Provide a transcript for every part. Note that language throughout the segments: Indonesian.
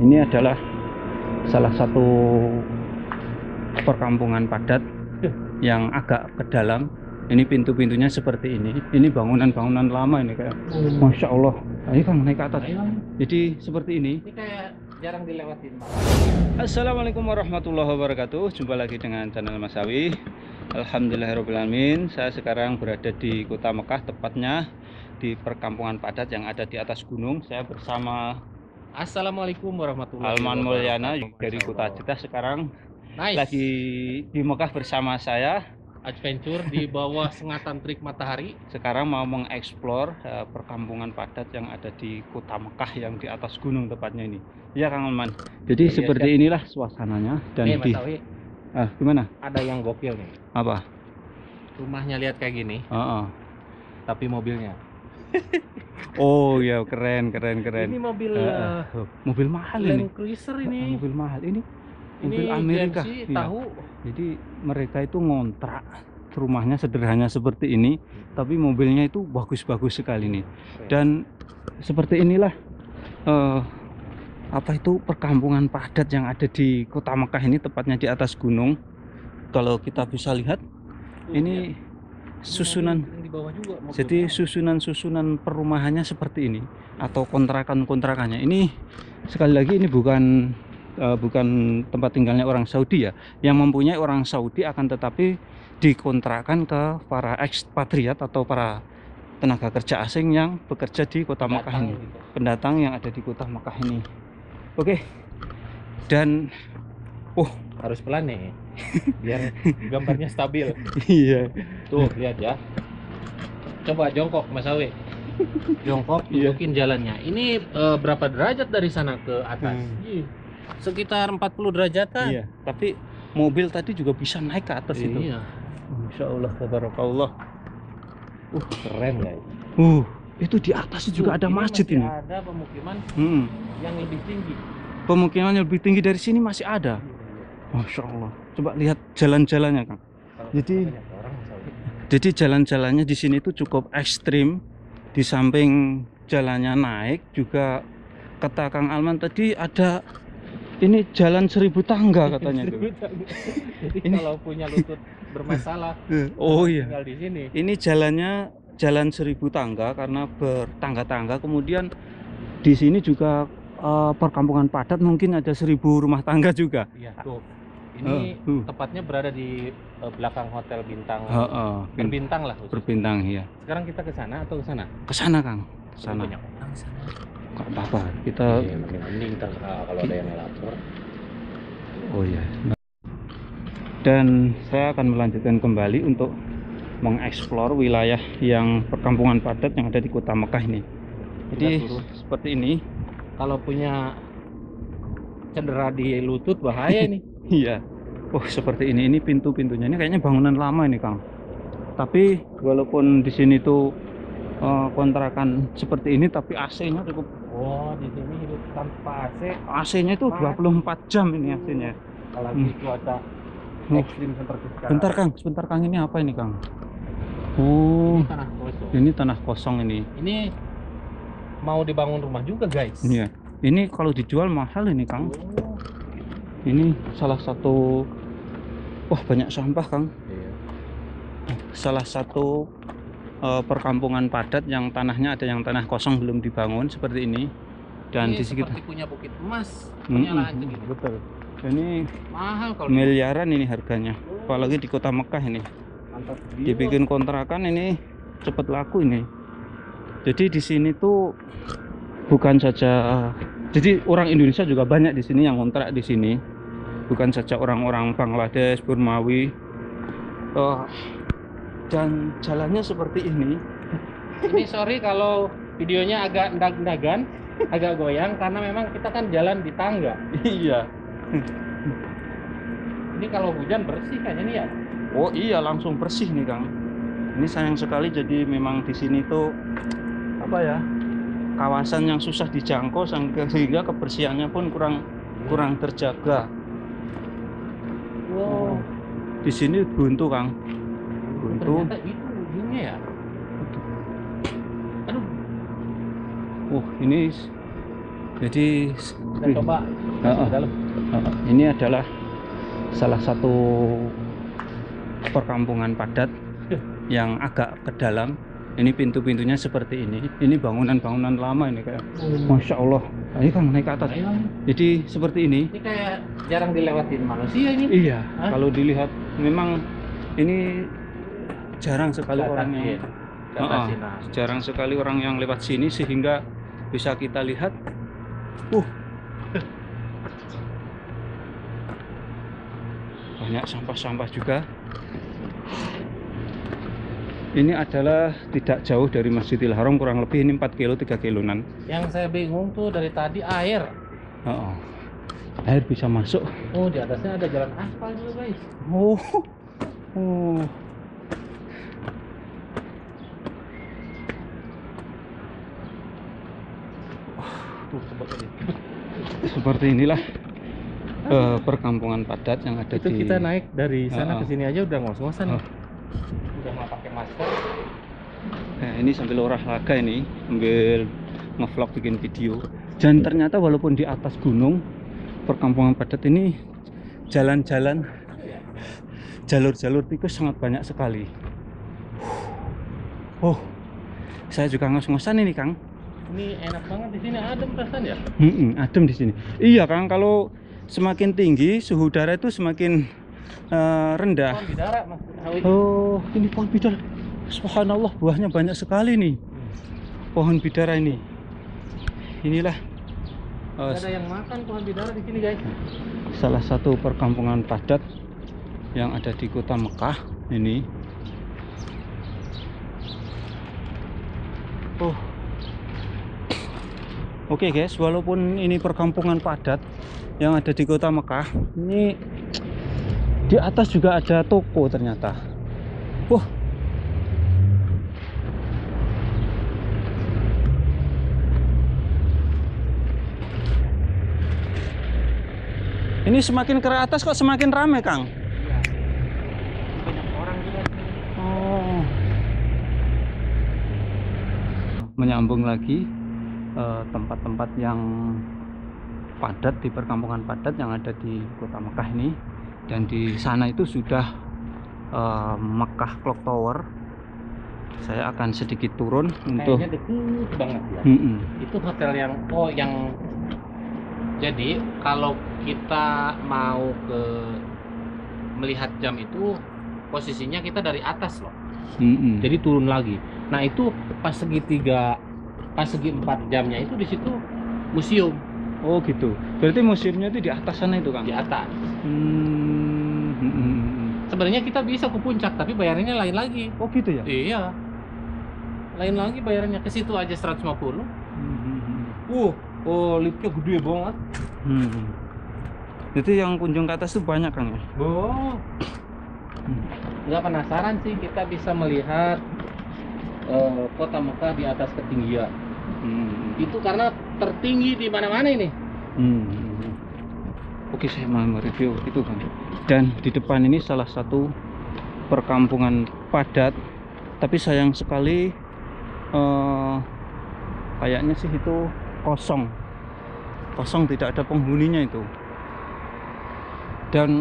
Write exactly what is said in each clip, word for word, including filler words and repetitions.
ini adalah salah satu perkampungan padat yang agak ke dalam. Ini pintu-pintunya seperti ini. Ini bangunan-bangunan lama ini kayak. Masya Allah. Ayo Kang, naik ke atas. Jadi seperti ini. Ini kayak jarang dilewatin, Pak. Assalamualaikum warahmatullahi wabarakatuh. Jumpa lagi dengan channel Mas Sawi. Alhamdulillahirobbilalamin. Saya sekarang berada di kota Mekah, tepatnya di perkampungan padat yang ada di atas gunung. Saya bersama Assalamualaikum warahmatullahi Alman Mulyana wabarakatuh. dari kota Jeddah. Sekarang Nice. lagi di Mekah bersama saya. Adventure di bawah sengatan terik matahari. Sekarang mau mengeksplor uh, perkampungan padat yang ada di kota Mekah yang di atas gunung tepatnya ini. Ya Kang Alman. Jadi Oh, iya, seperti siap. inilah suasananya dan Nih, Mas di Sawi, ah, gimana? ada yang gokil nih. Apa? Rumahnya lihat kayak gini, Oh, oh. tapi mobilnya. Oh ya, keren keren keren. Ini mobil Uh, uh, mobil mahal ini. Land Cruiser ini. Uh, mobil mahal ini. Mobil Ini Amerika. G M C, Iya. tahu. Jadi mereka itu ngontrak rumahnya sederhana seperti ini, tapi mobilnya itu bagus-bagus sekali nih. Dan seperti inilah uh, apa itu perkampungan padat yang ada di kota Mekah ini, tepatnya di atas gunung. Kalau kita bisa lihat, ini susunan. Yang di bawah juga mobil. Jadi susunan-susunan perumahannya seperti ini, atau kontrakan-kontrakannya. Ini sekali lagi ini bukan uh, bukan tempat tinggalnya orang Saudi ya. Yang mempunyai orang Saudi, akan tetapi dikontrakan ke para ekspatriat atau para tenaga kerja asing yang bekerja di kota Mekah Pendatang ini. gitu. Pendatang yang ada di kota Mekah ini. Oke. Dan oh, Harus pelan nih, biar gambarnya stabil. iya. Tuh, lihat ya. Coba jongkok, Mas Sawi. Jongkok, Iya. tunjukin jalannya. Ini eh, berapa derajat dari sana ke atas? Hmm. Ih, sekitar empat puluh derajatan. Iya, tapi mobil tadi juga bisa naik ke atas itu. Iya. Masya Allah, tabarakallah. Uh, keren guys. Uh, itu di atas juga ada Ini masjid masih ini. Ada pemukiman Hmm. yang lebih tinggi. Pemukiman yang lebih tinggi dari sini masih ada. Masya Allah. Coba lihat jalan-jalannya, Kang. Kalau Jadi- banyak orang, Mas Sawi. Jadi jalan-jalannya di sini itu cukup ekstrim. Di samping jalannya naik, juga kata Kang Alman tadi ada ini jalan seribu tangga katanya tuh. Jadi Ini- kalau punya lutut bermasalah, Oh iya. tinggal di sini. Ini jalannya jalan seribu tangga karena bertangga-tangga. Kemudian di sini juga eh, perkampungan padat, mungkin ada seribu rumah tangga juga. Iya, tuh. Ini Oh, uh. tepatnya berada di eh, belakang hotel bintang. Heeh, bin- Berbintang lah khusus. berbintang ya. Sekarang kita ke sana atau ke sana? Ke sana Kang, ke sana. Banyak orang di sana. Enggak apa-apa. Kita Iya, makin mending ntar ah, kalau ada yang lapor. oh ya. Dan saya akan melanjutkan kembali untuk mengeksplor wilayah yang perkampungan padat yang ada di kota Mekah ini. Jadi Kita turun. seperti ini. Kalau punya cedera di lutut bahaya nih. Iya. Oh, seperti ini. Ini pintu-pintunya. Ini kayaknya bangunan lama ini, Kang. Tapi walaupun di sini tuh eh, kontrakan seperti ini, tapi A C-nya cukup. Oh, di sini hidup tanpa A C. A C-nya itu dua puluh empat jam ini A C-nya. Apalagi Hmm. cuaca Oh. ekstrim seperti sekarang. Bentar, Kang. Sebentar, Kang. Ini apa ini, Kang? Oh, Ini tanah kosong. ini tanah kosong ini. Ini mau dibangun rumah juga, guys. Iya. Ini kalau dijual mahal ini, Kang. Oh. Ini salah satu. Wah, banyak sampah, Kang. Iya. Salah satu eh, perkampungan padat yang tanahnya ada yang tanah kosong belum dibangun seperti ini. Dan Ini di sekitar seperti punya bukit emas, Hmm, punya lahan hmm, segini. betul. Ini Mahal kalau miliaran ini harganya. Apalagi di kota Mekah ini. mantap. Dibikin kontrakan ini cepet laku ini. Jadi di sini tuh bukan saja, jadi orang Indonesia juga banyak di sini yang kontrak di sini. Bukan saja orang-orang Bangladesh, Burmawi. Oh, dan jalannya seperti ini. Ini sorry kalau videonya agak ndag-ndagan, agak goyang karena memang kita kan jalan di tangga. Iya. Ini kalau hujan bersih kayaknya nih ya. Oh iya, langsung bersih nih Kang. Ini sayang sekali, jadi memang di sini tuh apa ya, kawasan yang susah dijangkau sehingga sehingga kebersihannya pun kurang kurang terjaga. Wow. Di sini buntu Kang. Buntu. Ternyata itu ujungnya ya. Aduh. Uh, ini Jadi Kita coba Oh, oh. ke dalam. oh, ini adalah salah satu perkampungan padat yang agak ke dalam. Ini pintu-pintunya seperti ini. Ini bangunan-bangunan lama ini kayak. Masya Allah. Ayo Kang naik ke atas. Ayo. Jadi seperti ini. Ini kayak jarang dilewatin manusia ini. Iya. Hah? Kalau dilihat memang ini jarang sekali orang yang Ke atas Oh, sini. oh. jarang sekali orang yang lewat sini sehingga bisa kita lihat. Uh. Banyak sampah-sampah juga. Ini adalah tidak jauh dari Masjidil Haram, kurang lebih ini empat kilo tiga kilonan. Yang saya bingung tuh dari tadi air. Oh, oh. Air bisa masuk. Oh, di atasnya ada jalan aspal juga, guys. Oh. Oh. Tuh, coba tadi. Seperti inilah eh, perkampungan padat yang ada Itu di kita naik dari sana Oh, oh. ke sini aja udah ngos-ngosan. Oh. Udah nggak pakai masker. Nah, ini sambil olahraga ini, sambil ngevlog bikin video. Dan ternyata walaupun di atas gunung, perkampungan padat ini jalan-jalan, jalur-jalur tikus sangat banyak sekali. Oh, saya juga ngos-ngosan ini Kang. Ini enak banget di sini, adem perasaan ya. Mm-mm, adem di sini. Iya Kang, kalau semakin tinggi suhu udara itu semakin eh, rendah. Pohon bidara, Mas. Awi. Oh, ini pohon bidara. Subhanallah, buahnya banyak sekali nih. Pohon bidara ini. Inilah eh, Nggak ada yang makan pohon bidara di sini, guys. salah satu perkampungan padat yang ada di kota Mekah ini. Oh. Oke guys, walaupun ini perkampungan padat yang ada di kota Mekah, ini di atas juga ada toko ternyata. Wah. Ini semakin ke atas kok semakin ramai, Kang. Iya. Banyak orang juga sini. Oh. Menyambung lagi eh, tempat-tempat yang padat di perkampungan padat yang ada di kota Mekah ini, dan di sana itu sudah eh, Mekah Clock Tower. Saya akan sedikit turun untuk Kayaknya deket banget ya. Mm-mm. Itu hotel yang oh yang jadi kalau kita mau ke melihat jam itu posisinya kita dari atas loh. Mm-mm. Jadi turun lagi. Nah, itu pas segitiga pas segi empat jamnya itu di situ museum Oh gitu. Berarti museumnya itu di atas sana itu, Kang? di atas. Hmm. Mm-mm. Sebenarnya kita bisa ke puncak tapi bayarannya lain lagi. Oh gitu ya? Iya. Lain lagi bayarannya, ke situ aja seratus lima puluh. Hmm. Uh, oh liftnya gede banget. Hmm. Jadi yang kunjung ke atas itu banyak, Kang ya? Oh. Hmm. Nggak penasaran sih kita bisa melihat eh, kota Mekah di atas ketinggian. Hmm. Itu karena tertinggi di mana-mana ini. Hmm. Oke, saya mau mereview itu, Kang. Dan di depan ini salah satu perkampungan padat, tapi sayang sekali eh, kayaknya sih itu kosong. Kosong, tidak ada penghuninya itu. Dan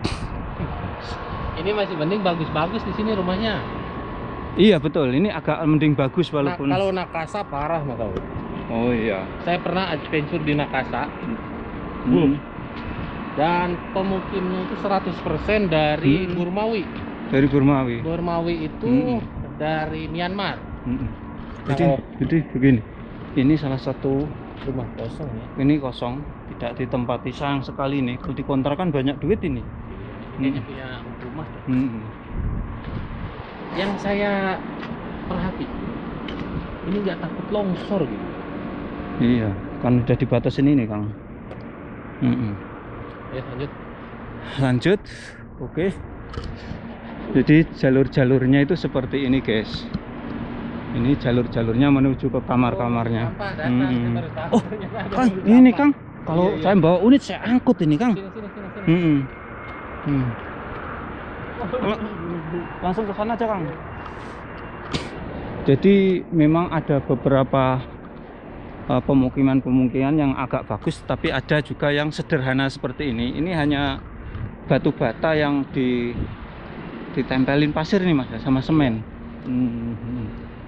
Ini masih mending bagus-bagus di sini rumahnya. iya betul, ini agak mending bagus Nah, walaupun kalau Nakasa parah mah kau. oh iya. Saya pernah adventure di Nakasa Hmm. dan pemukimnya itu seratus persen dari Hmm. Burmawi. Dari Burmawi. Burmawi itu Hmm. dari Myanmar. Hmm. Nah, Jadi, kalau jadi begini. Ini salah satu, rumah kosong ya. ini kosong, tidak ditempati, sayang sekali nih. Kalau dikontrakan banyak duit ini. Kayaknya Hmm. punya rumah. Hmm. Yang saya perhati, ini nggak takut longsor gitu. Iya, kan udah dibatasin ini, Kang. Hmm. Ya lanjut. Lanjut. Oke. Jadi jalur-jalurnya itu seperti ini, guys. Ini jalur-jalurnya menuju ke kamar-kamarnya. Oh, sampah datang, saya Hmm. baru tahu Oh, ternyata ada Kang, mobil ini sampah. Kang. Kalau Iya, iya. saya bawa unit saya angkut ini, Kang. Sini sini sini sini. Hmm. Hmm. Langsung ke sana aja, Kang. Jadi memang ada beberapa uh, pemukiman-pemukiman yang agak bagus, tapi ada juga yang sederhana seperti ini. Ini hanya batu bata yang di ditempelin pasir nih Mas, sama semen. Hmm.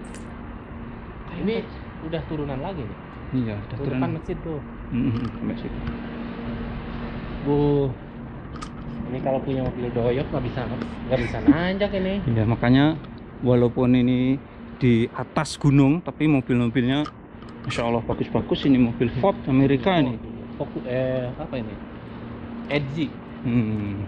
Ini udah turunan lagi nih. Iya, udah Tuh, turunan. depan masjid tuh. Hmm, masjid. Bu, ini kalau punya mobil doyok nggak bisa nggak bisa nanjak ini. Iya, makanya walaupun ini di atas gunung, tapi mobil-mobilnya Masya Allah bagus-bagus. Ini mobil Ford Amerika ini. Fokus eh apa ini? Edgy. Hmm.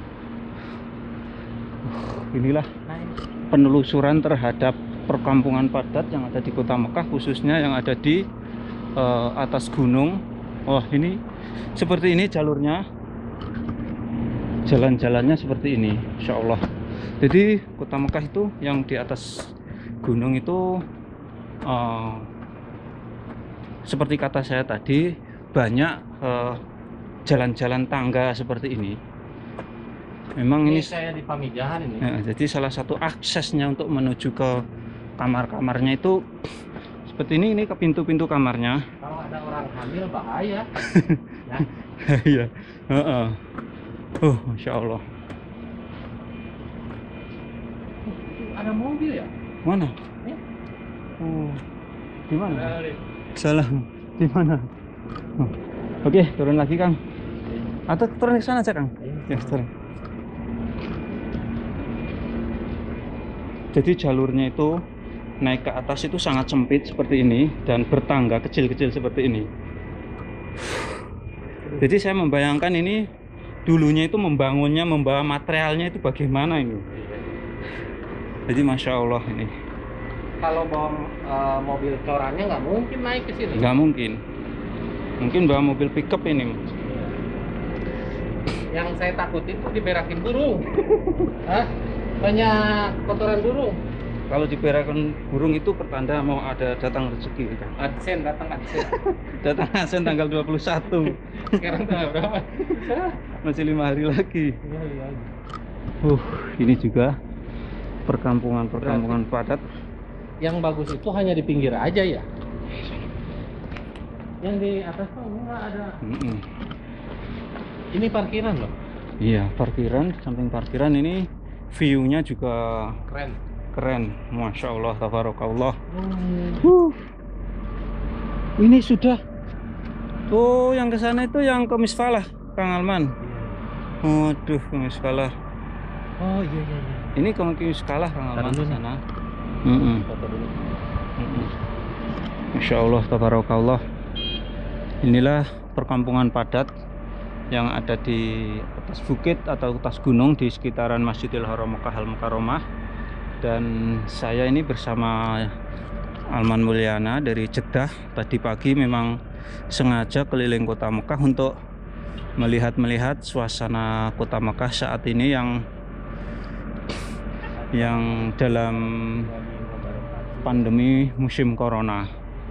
Inilah penelusuran terhadap perkampungan padat yang ada di Kota Mekah, khususnya yang ada di uh, atas gunung. Wah, ini seperti ini jalurnya, jalan-jalannya seperti ini, Insya Allah. Jadi Kota Mekah itu yang di atas gunung itu uh, seperti kata saya tadi, banyak jalan-jalan uh, tangga seperti ini. Memang Ini, ini saya di Pamijahan ini. ya, jadi salah satu aksesnya untuk menuju ke kamar-kamarnya itu seperti ini. Ini ke pintu-pintu kamarnya. Kalau ada orang hamil bahaya. Ya. Iya. Heeh. Oh, Masya Allah. Ada mobil ya? Mana? Eh? Oh, di mana? Salam. Di mana? Oh. Oke, turun lagi Kang. Atau turun ke sana aja Kang? Ya, turun. Jadi jalurnya itu naik ke atas itu sangat sempit seperti ini dan bertangga kecil-kecil seperti ini. Jadi saya membayangkan ini dulunya itu membangunnya, membawa materialnya itu bagaimana ini. Jadi Masya Allah ini. Kalau bawa uh, mobil corannya nggak mungkin naik ke sini. Nggak mungkin. Mungkin bawa mobil pickup ini. Yang saya takutin tuh diberakin burung. Hah? Banyak kotoran burung. Kalau diberakan burung itu pertanda mau ada datang rezeki kan. Adsen datang adsen. Datang Adsen tanggal dua puluh satu. Sekarang tanggal berapa? Masih lima hari lagi. Iya, iya. Uh, ini juga perkampungan-perkampungan padat. Yang bagus itu hanya di pinggir aja ya. Yang di atas tuh nggak ada. Mm-mm. Ini parkiran loh. Iya, parkiran. Samping parkiran ini view-nya juga Keren. keren. Masya Allah, tabarakallah. Hmm. Huh. Ini sudah. Oh, yang ke sana itu yang ke Misfalah, Kang Alman. Waduh, ke Misfalah. Oh iya iya. iya. Ini ke Misfalah, Kang Alman ke sana. Mm-mm. Foto dulu. Mm-mm. Masya Allah, tabarakallah. Inilah perkampungan padat yang ada di atas bukit atau atas gunung di sekitaran Masjidil Haram Mekah Al Mukarramah. Dan saya ini bersama Alman Mulyana dari Jeddah. Tadi pagi memang sengaja keliling Kota Mekah untuk melihat-melihat suasana Kota Mekah saat ini yang yang dalam pandemi musim corona.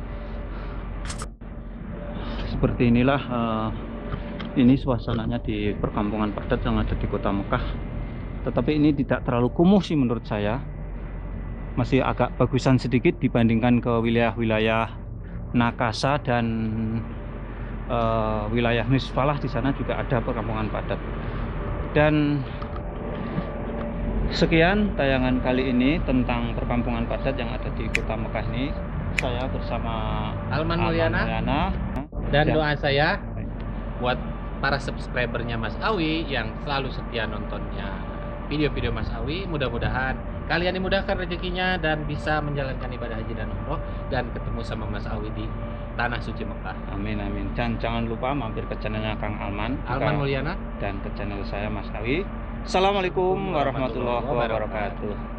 Seperti inilah uh, ini suasananya di perkampungan padat yang ada di Kota Mekah. Tetapi ini tidak terlalu kumuh sih menurut saya. Masih agak bagusan sedikit dibandingkan ke wilayah-wilayah Nakasa dan uh, wilayah Misfalah. Di sana juga ada perkampungan padat. Dan sekian tayangan kali ini tentang perkampungan padat yang ada di Kota Mekah ini. Saya bersama Alman Mulyana. Mulyana. Dan Ya. doa saya buat para subscribernya Mas Awi yang selalu setia nontonnya video-video Mas Awi. Mudah-mudahan kalian dimudahkan rezekinya dan bisa menjalankan ibadah haji dan umroh dan ketemu sama Mas Awi di tanah suci Mekah. Amin amin. Dan jangan lupa mampir ke channelnya Kang Alman, Alman juga- Mulyana. dan ke channel saya Mas Awi. Assalamualaikum warahmatullahi wabarakatuh.